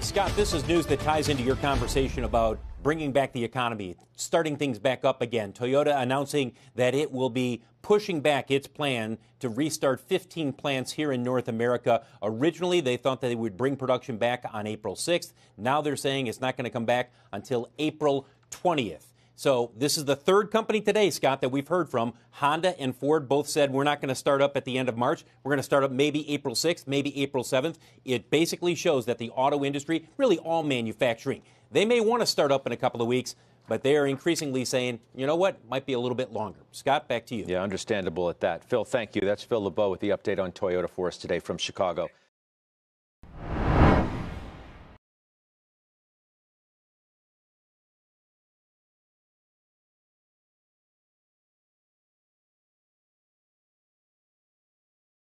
Scott, this is news that ties into your conversation about bringing back the economy, starting things back up again. Toyota announcing that it will be pushing back its plan to restart 15 plants here in North America. Originally, they thought that they would bring production back on April 6th. Now they're saying it's not going to come back until April 20th. So this is the third company today, Scott, that we've heard from. Honda and Ford both said we're not going to start up at the end of March. We're going to start up maybe April 6th, maybe April 7th. It basically shows that the auto industry, really all manufacturing, they may want to start up in a couple of weeks, but they are increasingly saying, you know what, might be a little bit longer. Scott, back to you. Yeah, understandable at that. Phil, thank you. That's Phil LeBeau with the update on Toyota for us today from Chicago.